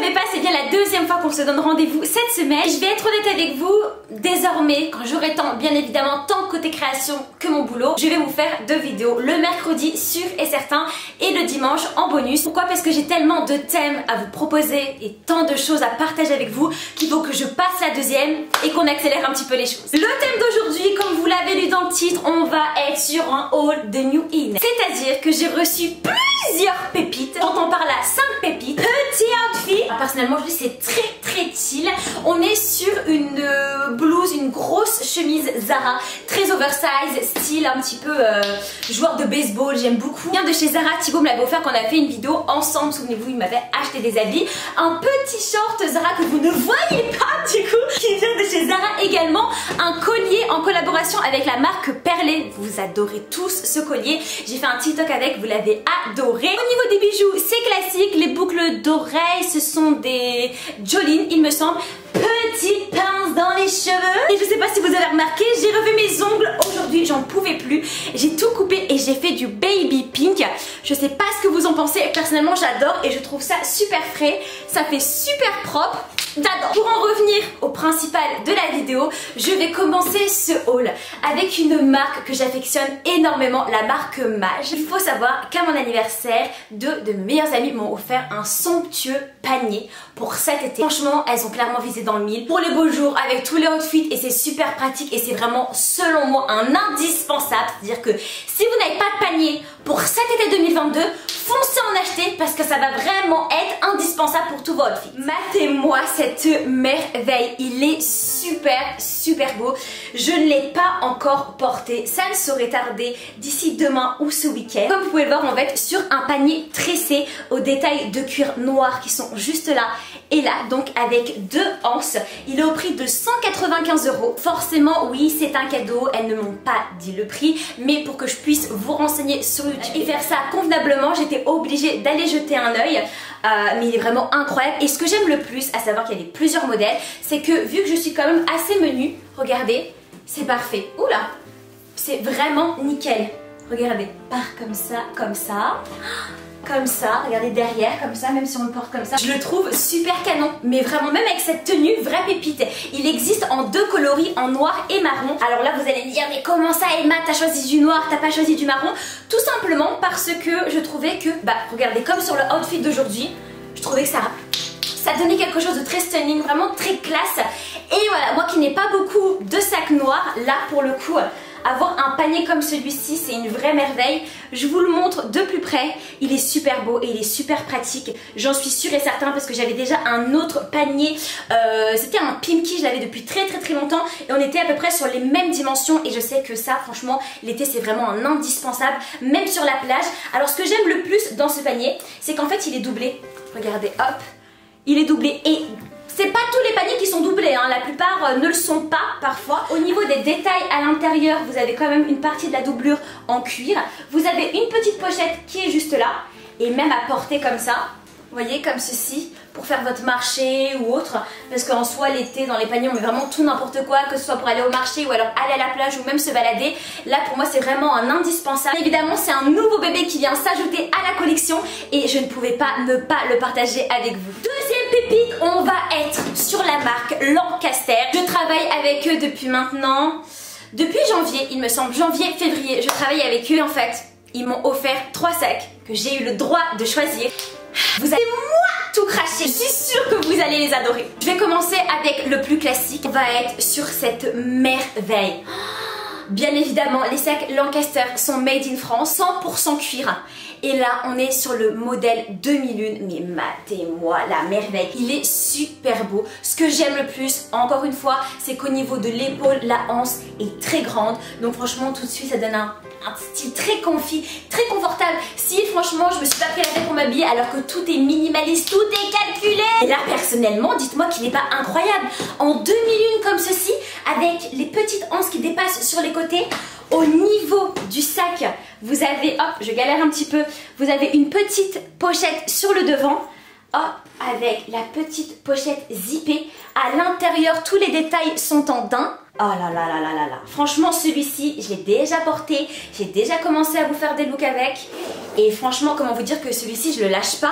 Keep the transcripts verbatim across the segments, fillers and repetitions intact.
savez pas, c'est bien la deuxième fois qu'on se donne rendez-vous cette semaine. Je vais être honnête avec vous, désormais, quand j'aurai temps, bien évidemment, tant côté création que mon boulot, je vais vous faire deux vidéos. Le mercredi, sûr et certain, et le dimanche en bonus. Pourquoi? Parce que j'ai tellement de thèmes à vous proposer et tant de choses à partager avec vous qu'il faut que je passe la deuxième et qu'on accélère un petit peu les choses. Le thème d'aujourd'hui, comme vous l'avez lu dans le titre, on va être sur un haul de New In. C'est-à-dire que j'ai reçu plusieurs pépites. J'entends par là cinq pépites. Petit outfit. Personnellement, je dis c'est très très chill. On est sur une euh, blouse, une grosse chemise Zara, très oversize, style un petit peu euh, joueur de baseball. J'aime beaucoup. Vient de chez Zara. Thibaut me l'avait offert quand on a fait une vidéo ensemble. Souvenez-vous, il m'avait acheté des habits. Un petit short Zara que vous ne voyez pas du coup, qui vient de chez Zara également. Un collier en collaboration avec la marque Perlé. Vous adorez tous ce collier. J'ai fait un TikTok avec, vous l'avez adoré. Au niveau des bijoux, c'est classique. Les boucles d'oreilles, ce sont des Jolene, il me semble. Petite pince dans les cheveux. Et je sais pas si vous avez remarqué, j'ai revu mes ongles aujourd'hui, j'en pouvais plus. J'ai tout coupé et j'ai fait du baby pink. Je sais pas ce que vous en pensez. Personnellement, j'adore et je trouve ça super frais. Ça fait super propre. J'adore. Pour en revenir au principal de la vidéo, je vais commencer ce haul avec une marque que j'affectionne énormément, la marque Mage. Il faut savoir qu'à mon anniversaire, deux de mes meilleurs amis m'ont offert un somptueux panier pour cet été. Franchement, elles ont clairement visé dans le mille pour les beaux jours avec tous les outfits et c'est super pratique et c'est vraiment selon moi un indispensable. C'est-à-dire que si vous n'avez pas de panier pour cet été deux mille vingt-deux, foncez en acheter parce que ça va vraiment être indispensable pour tous vos outfits. Matez-moi cette merveille, il est super super beau. Je ne l'ai pas encore porté, ça ne saurait tarder d'ici demain ou ce week-end. Comme vous pouvez le voir, on va être sur un panier tressé aux détails de cuir noir qui sont juste là et là, donc avec deux anses. Il est au prix de cent quatre-vingt-quinze euros. Forcément, oui, c'est un cadeau, elles ne m'ont pas dit le prix, mais pour que je puisse vous renseigner sur YouTube et faire ça convenablement, j'étais obligée d'aller jeter un œil. Euh, mais il est vraiment incroyable et ce que j'aime le plus, à savoir qu'il y a plusieurs modèles, c'est que vu que je suis quand même assez menue, regardez, c'est parfait. Oula, c'est vraiment nickel. Regardez, part comme ça, comme ça, comme ça, regardez derrière, comme ça, même si on le porte comme ça. Je le trouve super canon, mais vraiment même avec cette tenue, vraie pépite. Il existe en deux coloris, en noir et marron. Alors là, vous allez me dire, mais comment ça Emma, t'as choisi du noir, t'as pas choisi du marron? Tout simplement parce que je trouvais que, bah regardez, comme sur le outfit d'aujourd'hui, je trouvais que ça... ça donnait quelque chose de très stunning, vraiment très classe. Et voilà, moi qui n'ai pas beaucoup de sacs noirs, là pour le coup, avoir un panier comme celui-ci, c'est une vraie merveille. Je vous le montre de plus près. Il est super beau et il est super pratique. J'en suis sûre et certain parce que j'avais déjà un autre panier. Euh, C'était un Pimki, je l'avais depuis très très très longtemps. Et on était à peu près sur les mêmes dimensions. Et je sais que ça, franchement, l'été c'est vraiment un indispensable, même sur la plage. Alors ce que j'aime le plus dans ce panier, c'est qu'en fait il est doublé. Regardez, hop, il est doublé. Et c'est pas tous les paniers qui sont doublés, hein. La plupart euh, ne le sont pas parfois. Au niveau des détails à l'intérieur, vous avez quand même une partie de la doublure en cuir. Vous avez une petite pochette qui est juste là et même à porter comme ça. Vous voyez, comme ceci, pour faire votre marché ou autre. Parce qu'en soi, l'été, dans les paniers, on met vraiment tout n'importe quoi, que ce soit pour aller au marché ou alors aller à la plage ou même se balader. Là, pour moi, c'est vraiment un indispensable. Évidemment, c'est un nouveau bébé qui vient s'ajouter à la collection et je ne pouvais pas ne pas le partager avec vous. Deuxième pépite, on va être sur la marque Lancaster. Je travaille avec eux depuis maintenant... Depuis janvier, il me semble, janvier, février, je travaille avec eux en fait. Ils m'ont offert trois sacs que j'ai eu le droit de choisir. Vous allez moi tout cracher, je suis sûre que vous allez les adorer. Je vais commencer avec le plus classique. On va être sur cette merveille. Bien évidemment, les sacs Lancaster sont made in France, cent pour cent cuir. Et là, on est sur le modèle deux mille un, mais matez-moi la merveille. Il est super beau. Ce que j'aime le plus, encore une fois, c'est qu'au niveau de l'épaule, la hanche est très grande. Donc franchement, tout de suite, ça donne un, un style très comfy, très confortable. Si franchement, je me suis pas pris la tête pour m'habiller alors que tout est minimaliste, tout est calculé. Et là, personnellement, dites-moi qu'il n'est pas incroyable. En deux mille un comme ceci, avec les petites hanches qui dépassent sur les côtés, au niveau du sac, vous avez, hop, je galère un petit peu, vous avez une petite pochette sur le devant, hop, avec la petite pochette zippée. À l'intérieur, tous les détails sont en daim. Oh là là là là là là. Franchement, celui-ci, je l'ai déjà porté, j'ai déjà commencé à vous faire des looks avec. Et franchement, comment vous dire que celui-ci, je le lâche pas.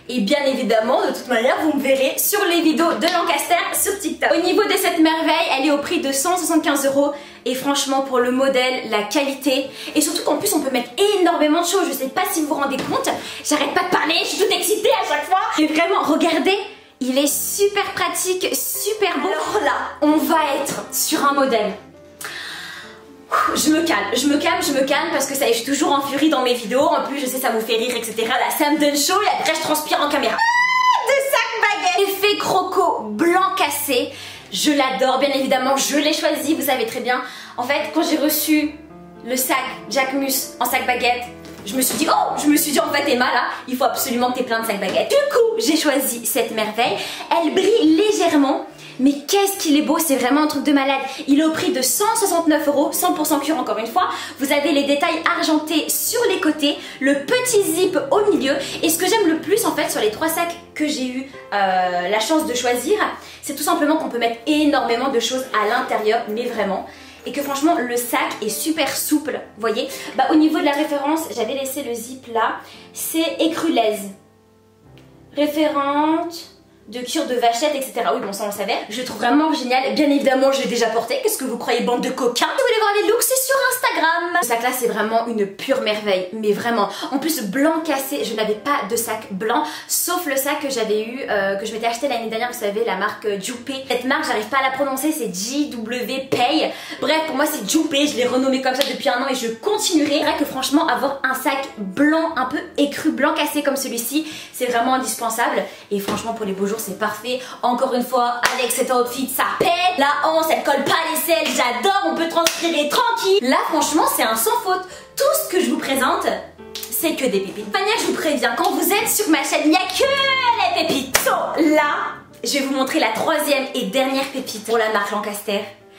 Et bien évidemment, de toute manière, vous me verrez sur les vidéos de Lancaster sur TikTok. Au niveau de cette merveille, elle est au prix de cent soixante-quinze euros. Et franchement, pour le modèle, la qualité, et surtout qu'en plus on peut mettre énormément de choses. Je sais pas si vous vous rendez compte, j'arrête pas de parler, je suis toute excitée à chaque fois. Et vraiment, regardez, il est super pratique, super beau. Alors là, on va être sur un modèle. Je me calme, je me calme, je me calme parce que ça y est, je suis toujours en furie dans mes vidéos. En plus, je sais, ça vous fait rire, et cetera. Là, ça me donne chaud et après, je transpire en caméra. Ah, de sac baguette. Effet croco blanc cassé. Je l'adore, bien évidemment, je l'ai choisi, vous savez très bien. En fait, quand j'ai reçu le sac Jacquemus en sac baguette, je me suis dit, oh, je me suis dit en fait Emma là, il faut absolument que tu aies plein de sacs baguettes. Du coup, j'ai choisi cette merveille. Elle brille légèrement, mais qu'est-ce qu'il est beau, c'est vraiment un truc de malade. Il est au prix de cent soixante-neuf euros, cent pour cent cuir encore une fois. Vous avez les détails argentés sur les côtés, le petit zip au milieu. Et ce que j'aime le plus en fait sur les trois sacs que j'ai eu euh, la chance de choisir, c'est tout simplement qu'on peut mettre énormément de choses à l'intérieur, mais vraiment. Et que franchement le sac est super souple, vous voyez. Bah, au niveau de la référence, j'avais laissé le zip là, c'est écrulaise. Référente de cure de vachette, et cetera. Oui, bon, ça on le savait. Je le trouve vraiment génial. Bien évidemment, je l'ai déjà porté. Qu'est-ce que vous croyez, bande de coquins? Vous voulez voir les looks? C'est sur Instagram. Ce sac là, c'est vraiment une pure merveille. Mais vraiment. En plus, blanc cassé. Je n'avais pas de sac blanc, sauf le sac que j'avais eu, euh, que je m'étais acheté l'année dernière. Vous savez, la marque Joupé. Cette marque, j'arrive pas à la prononcer. C'est J W Pay. Bref, pour moi, c'est Joupé. Je l'ai renommé comme ça depuis un an et je continuerai. C'est vrai que franchement, avoir un sac blanc, un peu écru, blanc cassé comme celui-ci, c'est vraiment indispensable. Et franchement, pour les beaux jours, c'est parfait. Encore une fois, avec cet outfit, ça pète. La hanche, elle colle pas les selles. J'adore, on peut transpirer tranquille. Là, franchement, c'est un sans faute. Tout ce que je vous présente, c'est que des pépites. De manière, je vous préviens, quand vous êtes sur ma chaîne, il n'y a que les pépites. So, là, je vais vous montrer la troisième et dernière pépite pour la marque Lancaster.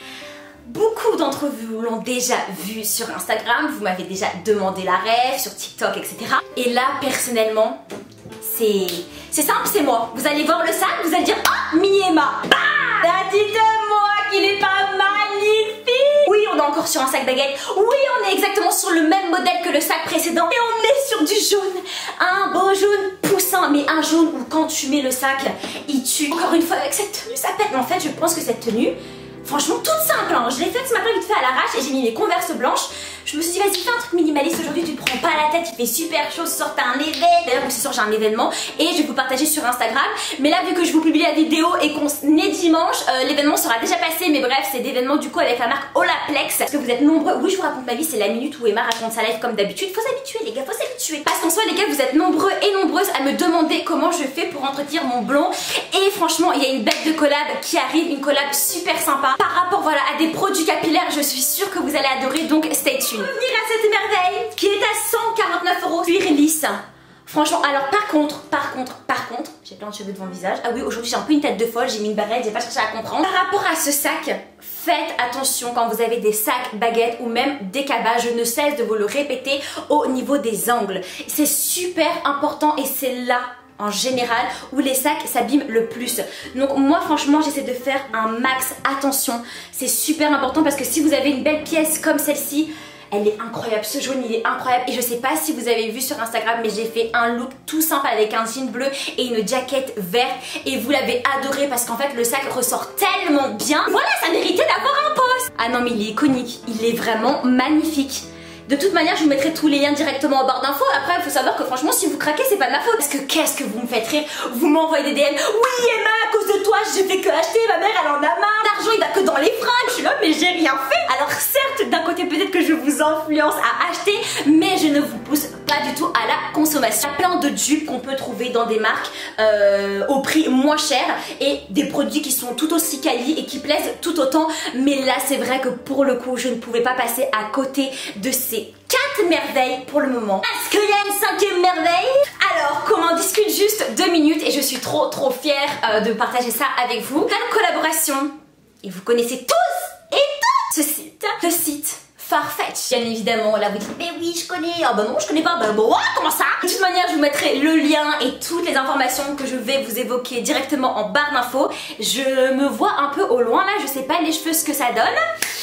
Beaucoup d'entre vous l'ont déjà vu sur Instagram. Vous m'avez déjà demandé la rêve sur TikTok, et cetera. Et là, personnellement, c'est... C'est simple, c'est moi. Vous allez voir le sac, vous allez dire, ah, Mini Emma. Bah, dites-moi qu'il est pas magnifique. Oui, on est encore sur un sac baguette. Oui, on est exactement sur le même modèle que le sac précédent. Et on est sur du jaune. Un beau jaune poussant, mais un jaune où quand tu mets le sac, il tue. Encore une fois, avec cette tenue, ça pète. Mais en fait, je pense que cette tenue, franchement, toute simple, hein. Je l'ai faite ce matin vite fait à l'arrache et j'ai mis mes converses blanches. Je me suis dit, vas-y, fais un truc minimaliste aujourd'hui, tu te prends pas la tête, il fait super chaud, ce soir t'as un événement. D'ailleurs, ce soir j'ai un événement et je vais vous partager sur Instagram. Mais là, vu que je vous publie la vidéo et qu'on est dimanche, euh, l'événement sera déjà passé. Mais bref, c'est d'événement du coup avec la marque Olaplex. Parce que vous êtes nombreux. Oui, je vous raconte ma vie, c'est la minute où Emma raconte sa life comme d'habitude. Faut s'habituer, les gars, faut s'habituer. Parce qu'en soi, les gars, vous êtes nombreux et nombreuses à me demander comment je fais pour entretenir mon blond. Et franchement, il y a une bête de collab qui arrive, une collab super sympa. Par rapport, voilà, à des produits capillaires, je suis sûre que vous allez adorer, donc stay tuned. Pour revenir à cette merveille qui est à cent quarante-neuf euros, cuir lisse. Franchement, alors par contre, par contre, par contre, j'ai plein de cheveux devant le visage. Ah oui, aujourd'hui j'ai un peu une tête de folle, j'ai mis une barrette, j'ai pas cherché à comprendre. Par rapport à ce sac, faites attention quand vous avez des sacs baguettes ou même des cabas. Je ne cesse de vous le répéter au niveau des angles. C'est super important et c'est là en général où les sacs s'abîment le plus. Donc moi franchement j'essaie de faire un max attention. C'est super important parce que si vous avez une belle pièce comme celle-ci, elle est incroyable, ce jaune il est incroyable. Et je sais pas si vous avez vu sur Instagram, mais j'ai fait un look tout simple avec un jean bleu et une jaquette verte. Et vous l'avez adoré parce qu'en fait le sac ressort tellement bien. Voilà, ça méritait d'avoir un post. Ah non mais il est iconique, il est vraiment magnifique. De toute manière, je vous mettrai tous les liens directement en barre d'infos. Après, il faut savoir que franchement, si vous craquez, c'est pas de ma faute. Parce que qu'est-ce que vous me faites rire? Vous m'envoyez des D M. Oui, Emma, à cause de toi, je fais que acheter. Ma mère, elle en a marre. L'argent, il va que dans les fringues. Je suis là, mais j'ai rien fait. Alors, certes, d'un côté, peut-être que je vous influence à acheter, mais je ne vous pousse pas du tout à la consommation. Il y a plein de dupes qu'on peut trouver dans des marques euh, au prix moins cher et des produits qui sont tout aussi quali et qui plaisent tout autant. Mais là, c'est vrai que pour le coup, je ne pouvais pas passer à côté de ces quatre merveilles pour le moment. Est-ce qu'il y a une cinquième merveille? Alors, qu'on en discute juste deux minutes et je suis trop trop fière euh, de partager ça avec vous. Plein de collaborations et vous connaissez tous et toutes ce site. Le site Farfetch. Bien évidemment, là vous dites mais oui je connais. Ah bah non je connais pas. Bah bon, comment ça? De toute manière je vous mettrai le lien et toutes les informations que je vais vous évoquer directement en barre d'infos. Je me vois un peu au loin là, je sais pas les cheveux ce que ça donne.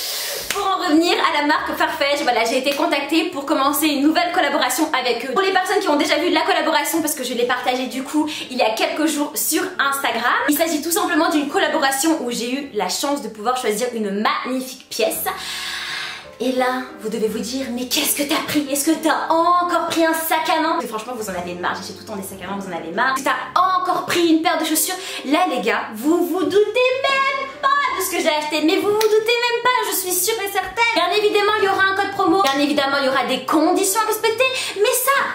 Pour en revenir à la marque Farfetch, voilà, j'ai été contactée pour commencer une nouvelle collaboration avec eux. Pour les personnes qui ont déjà vu la collaboration, parce que je l'ai partagée du coup il y a quelques jours sur Instagram, il s'agit tout simplement d'une collaboration où j'ai eu la chance de pouvoir choisir une magnifique pièce. Et là, vous devez vous dire, mais qu'est-ce que t'as pris? Est-ce que t'as encore pris un sac à main? Et franchement, vous en avez marre, j'achète tout le temps des sacs à main, vous en avez marre. Est-ce que t'as encore pris une paire de chaussures? Là les gars, vous vous doutez même pas de ce que j'ai acheté, mais vous vous doutez même pas, je suis sûre et certaine. Bien évidemment, il y aura un code promo, bien évidemment, il y aura des conditions à respecter, mais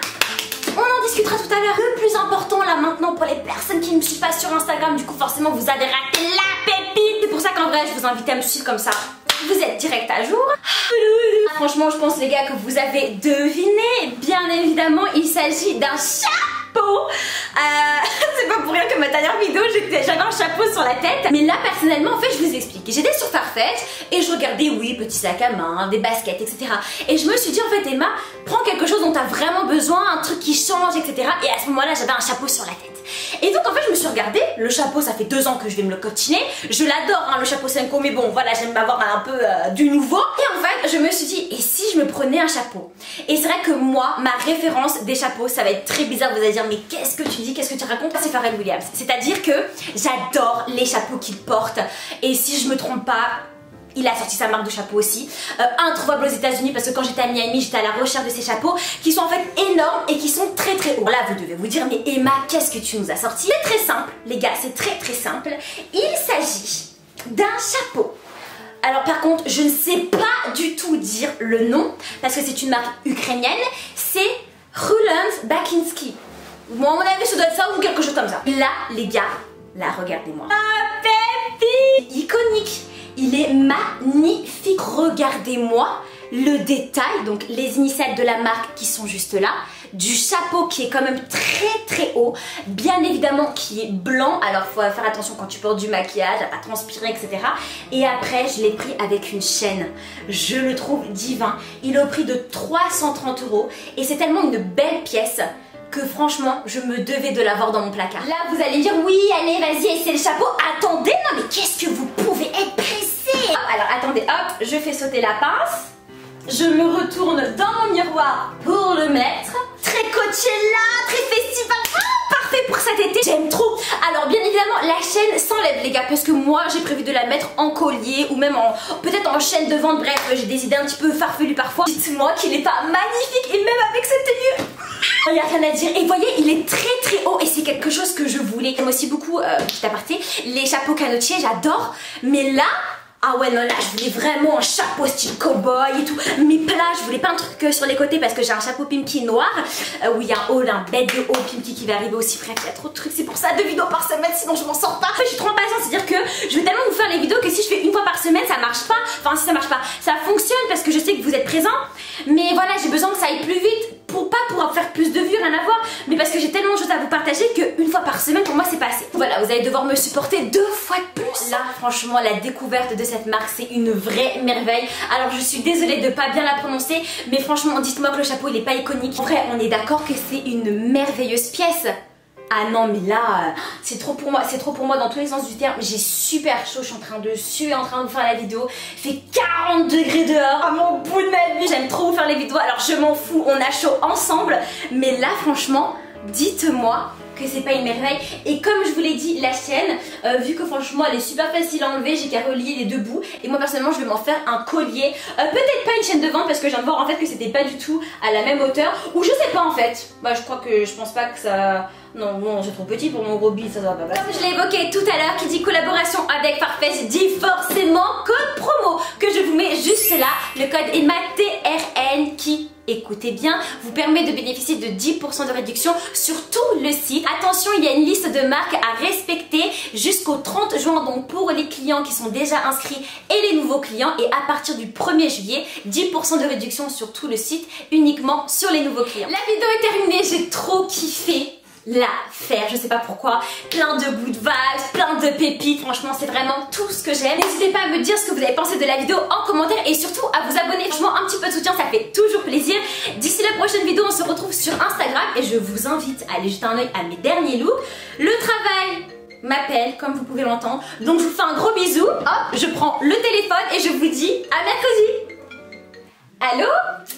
ça, on en discutera tout à l'heure. Le plus important là maintenant pour les personnes qui ne me suivent pas sur Instagram, du coup forcément vous avez raté la pépite. C'est pour ça qu'en vrai, je vous invite à me suivre comme ça. Vous êtes direct à jour. Franchement, je pense les gars que vous avez deviné. Bien évidemment, il s'agit d'un chapeau. Euh, c'est pas pour rien que ma dernière vidéo, j'avais un chapeau sur la tête. Mais là, personnellement, en fait, je vous explique. J'étais sur Farfetch et je regardais, oui, petit sac à main, des baskets, et cetera. Et je me suis dit, en fait, Emma, prends quelque chose dont tu as vraiment besoin, un truc qui change, et cetera. Et à ce moment-là, j'avais un chapeau sur la tête. Et donc en fait je me suis regardée, le chapeau ça fait deux ans que je vais me le cotiner, je l'adore hein, le chapeau Senko, mais bon voilà j'aime avoir un peu euh, du nouveau. Et en fait je me suis dit, et si je me prenais un chapeau? Et c'est vrai que moi, ma référence des chapeaux, ça va être très bizarre, vous allez dire mais qu'est-ce que tu dis, qu'est-ce que tu racontes? C'est Pharrell Williams, c'est à dire que j'adore les chapeaux qu'il porte, et si je me trompe pas, il a sorti sa marque de chapeau aussi, euh, introuvable aux États-Unis parce que quand j'étais à Miami, j'étais à la recherche de ces chapeaux qui sont en fait énormes et qui sont très très hauts. Là, vous devez vous dire, mais Emma, qu'est-ce que tu nous as sorti? C'est très simple, les gars, c'est très très simple. Il s'agit d'un chapeau. Alors par contre, je ne sais pas du tout dire le nom parce que c'est une marque ukrainienne. C'est Roland Bakinski. Moi, à mon avis, ça doit être ça ou quelque chose comme ça. Là, les gars, là, regardez-moi. Ah, baby! Iconique. Il est magnifique. Regardez-moi le détail, donc les initiales de la marque qui sont juste là, du chapeau qui est quand même très très haut, bien évidemment qui est blanc, alors faut faire attention quand tu portes du maquillage, à pas transpirer, et cetera. Et après je l'ai pris avec une chaîne, je le trouve divin, il est au prix de trois cent trente euros et c'est tellement une belle pièce que franchement je me devais de l'avoir dans mon placard. Là vous allez dire oui allez vas-y essaie le chapeau, attendez non mais qu'est-ce que vous pouvez être pressé. Alors attendez hop, je fais sauter la pince, je me retourne dans mon miroir pour le mettre. Très Coachella, très festival, ah, parfait pour cet été, j'aime trop. Alors bien évidemment la chaîne s'enlève les gars parce que moi j'ai prévu de la mettre en collier ou même en peut-être en chaîne de vente, bref j'ai des idées un petit peu farfelues parfois. Dites-moi qu'il n'est pas magnifique et même avec cette tenue il n'y a rien à dire. Et voyez il est très très haut et c'est quelque chose que je voulais. J'aime aussi beaucoup, euh, petit aparté, les chapeaux canotiers, j'adore. Mais là, ah ouais non là je voulais vraiment un chapeau style cowboy et tout. Mais plat, je voulais pas un truc que sur les côtés parce que j'ai un chapeau Pimki noir euh, où il y a un haut, un bête de haut Pimki qui va arriver aussi. Bref il y a trop de trucs, c'est pour ça deux vidéos par semaine sinon je m'en sors pas. En fait je suis trop impatiente, c'est à dire que je vais tellement vous faire les vidéos que si je fais une fois par semaine ça marche pas. Enfin si ça marche pas, ça fonctionne parce que je sais que vous êtes présents. Mais voilà j'ai besoin que ça aille plus vite. Pour pas pour faire plus de vues, rien à voir, mais parce que j'ai tellement de choses à vous partager qu'une fois par semaine pour moi c'est pas assez. Voilà, vous allez devoir me supporter deux fois de plus. Là franchement la découverte de cette marque c'est une vraie merveille. Alors je suis désolée de pas bien la prononcer, mais franchement dites-moi que le chapeau il est pas iconique. En vrai on est d'accord que c'est une merveilleuse pièce. Ah non mais là c'est trop pour moi, c'est trop pour moi dans tous les sens du terme. J'ai super chaud, je suis en train de suer, en train de faire la vidéo. Il fait quarante degrés dehors, à mon bout de ma vie. J'aime trop vous faire les vidéos, alors je m'en fous, on a chaud ensemble. Mais là franchement, dites-moi que c'est pas une merveille. Et comme je vous l'ai dit, la chaîne, euh, vu que franchement elle est super facile à enlever, j'ai qu'à relier les deux bouts. Et moi personnellement je vais m'en faire un collier. euh, Peut-être pas une chaîne de vente parce que je viens de voir en fait que c'était pas du tout à la même hauteur. Ou je sais pas en fait. Bah je crois que je pense pas que ça... Non, bon, c'est trop petit pour mon gros bide, ça va pas passer. Comme je l'ai évoqué tout à l'heure, qui dit collaboration avec Farfetch dit forcément code promo que je vous mets juste là. Le code Emma T R N qui, écoutez bien, vous permet de bénéficier de dix pour cent de réduction sur tout le site. Attention, il y a une liste de marques à respecter jusqu'au trente juin, donc pour les clients qui sont déjà inscrits et les nouveaux clients. Et à partir du premier juillet, dix pour cent de réduction sur tout le site, uniquement sur les nouveaux clients. La vidéo est terminée, j'ai trop kiffé la faire, je sais pas pourquoi, plein de good vibes, plein de pépites, franchement c'est vraiment tout ce que j'aime. N'hésitez pas à me dire ce que vous avez pensé de la vidéo en commentaire et surtout à vous abonner, franchement un petit peu de soutien ça fait toujours plaisir. D'ici la prochaine vidéo on se retrouve sur Instagram et je vous invite à aller jeter un oeil à mes derniers looks. Le travail m'appelle, comme vous pouvez l'entendre. Donc je vous fais un gros bisou. Hop, je prends le téléphone et je vous dis à mercredi. Allô?